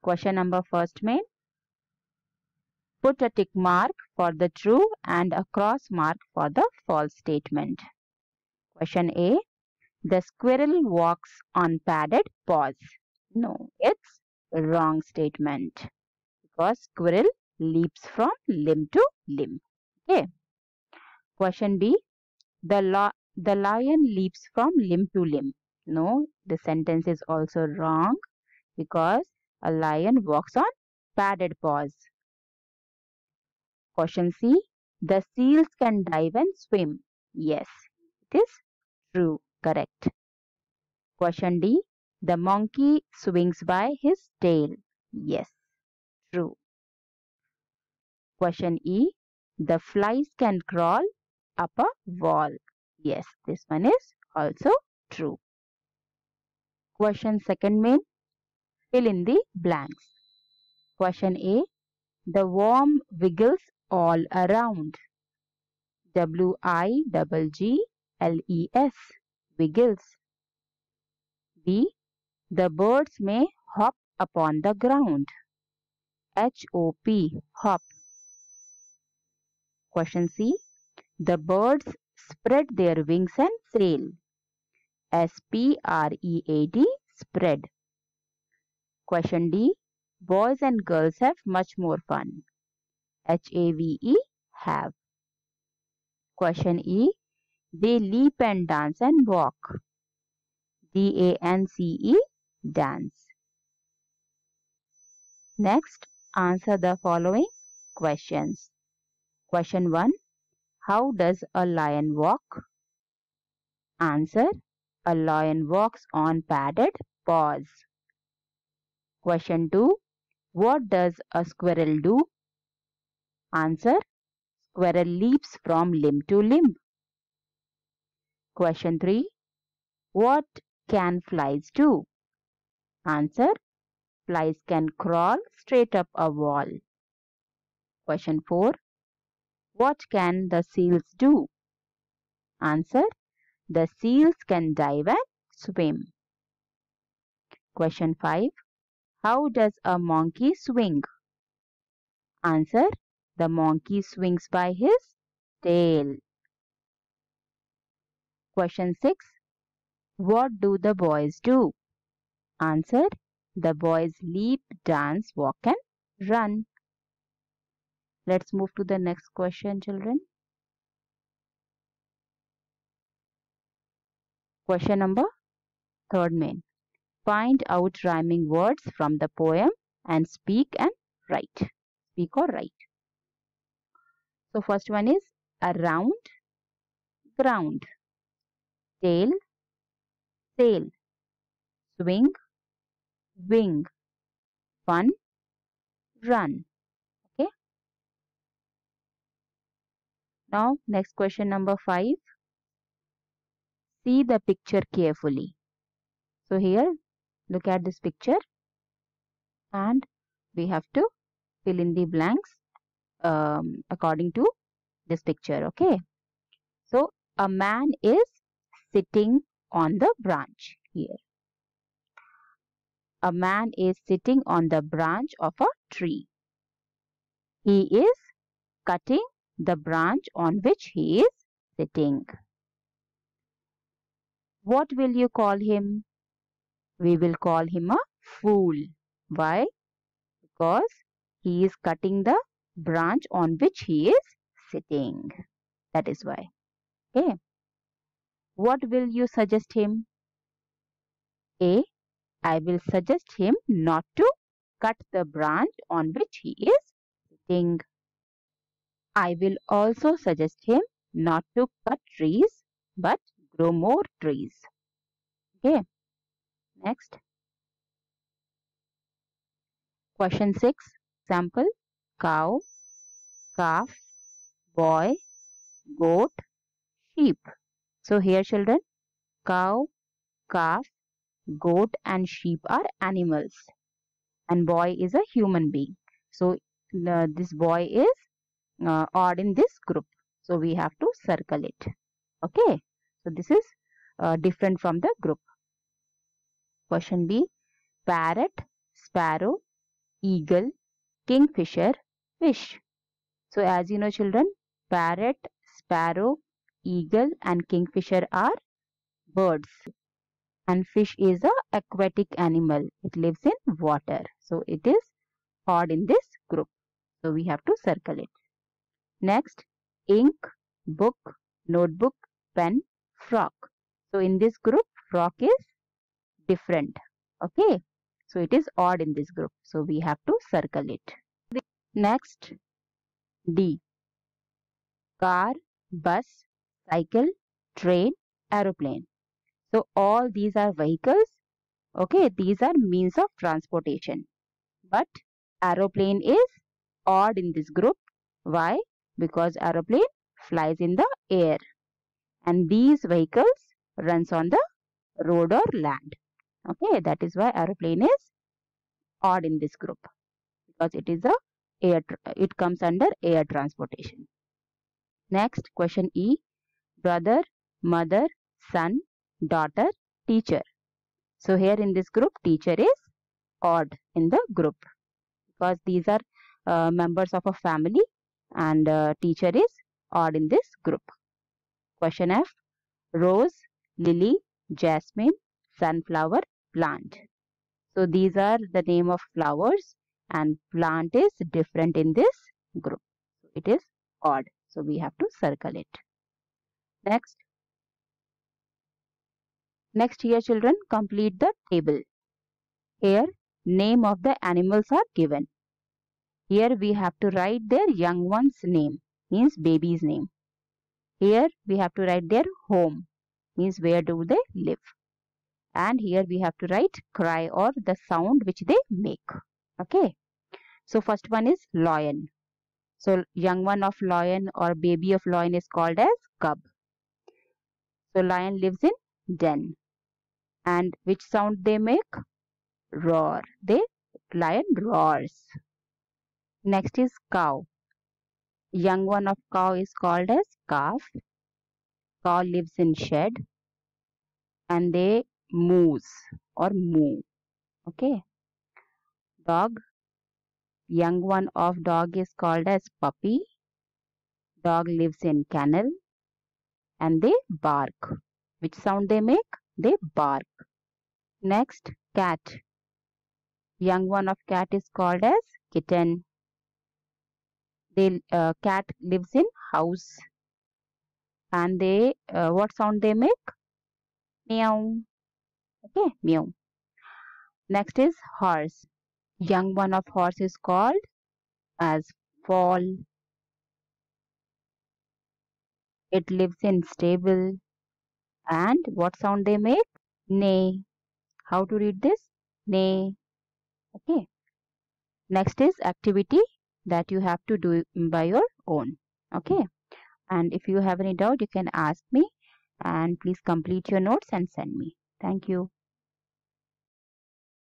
Question number first main. Put a tick mark for the true and a cross mark for the false statement. Question A. The squirrel walks on padded paws. No, it's wrong statement because squirrel leaps from limb to limb. Okay. Question B. The lion leaps from limb to limb. No, the sentence is also wrong because a lion walks on padded paws. Question C. The seals can dive and swim. Yes, it is true. Correct. Question D. The monkey swings by his tail. Yes, true. Question E. The flies can crawl up a wall. Yes, this one is also true. Question second main. Fill in the blanks. Question A. The worm wiggles all around. WIGGLES. Wiggles. B. The birds may hop upon the ground. HOP. Hop. Question C. The birds spread their wings and sail. SPREAD. Spread. Question D. Boys and girls have much more fun. HAVE. Have. Question E. They leap and dance and walk. DANCE. Dance. Next, answer the following questions. Question 1. How does a lion walk? Answer. A lion walks on padded paws. Question 2. What does a squirrel do? Answer. Squirrel leaps from limb to limb. Question 3. What can flies do? Answer. Flies can crawl straight up a wall. Question 4. What can the seals do? Answer. The seals can dive and swim. Question 5. How does a monkey swing? Answer. The monkey swings by his tail. Question 6. What do the boys do? Answer. The boys leap, dance, walk and run. Let's move to the next question, children. Question number third main. Find out rhyming words from the poem and speak and write. Speak or write. So first one is around, ground, tail, sail, swing, wing, fun, run. Okay. Now next question number 5. See the picture carefully. So here look at this picture and we have to fill in the blanks according to this picture. Okay. So a man is sitting on the branch here. A man is sitting on the branch of a tree. He is cutting the branch on which he is sitting. What will you call him? We will call him a fool. Why? Because he is cutting the branch on which he is sitting. That is why. Okay. What will you suggest him? A. I will suggest him not to cut the branch on which he is sitting. I will also suggest him not to cut trees but grow more trees. Okay. Next. Question 6. Sample. Cow, calf, boy, goat, sheep. So here children, cow, calf, goat and sheep are animals and boy is a human being. So this boy is odd in this group. So we have to circle it. Okay. So this is different from the group. Question B. Parrot, sparrow, eagle, kingfisher, fish. So as you know children, parrot, sparrow, eagle and kingfisher are birds. And fish is a aquatic animal. It lives in water. So it is odd in this group. So we have to circle it. Next, ink, book, notebook, pen, frock. So in this group, frock is different. Okay. So it is odd in this group. So we have to circle it. Next, D. Car, bus, cycle, train, aeroplane. So all these are vehicles. Okay. These are means of transportation. But aeroplane is odd in this group. Why? Because aeroplane flies in the air and these vehicles runs on the road or land. Okay, that is why aeroplane is odd in this group because it is it comes under air transportation. Next question E, brother, mother, son, daughter, teacher. So here in this group teacher is odd in the group because these are members of a family and teacher is odd in this group. Question F, rose, lily, jasmine, sunflower, plant. So these are the name of flowers and plant is different in this group. It is odd. So we have to circle it. Next here children, complete the table. Here name of the animals are given. Here we have to write their young one's name, means baby's name. Here we have to write their home, means where do they live. And here we have to write cry or the sound which they make. Okay. So first one is lion. So young one of lion or baby of lion is called as cub. So lion lives in den. And which sound they make? Roar. Lion roars. Next is cow. Young one of cow is called as calf. Cow lives in shed and they moose or moo. Okay. Dog. Young one of dog is called as puppy. Dog lives in kennel and they bark. Which sound they make? They bark. Next, cat. Young one of cat is called as kitten. Cat lives in house and they what sound they make? Meow. Okay, meow. Next is horse. Young one of horse is called as foal. It lives in stable and what sound they make? Neigh. How to read this? Neigh. Okay. Next is activity that you have to do by your own. Okay. And if you have any doubt, you can ask me and please complete your notes and send me. Thank you.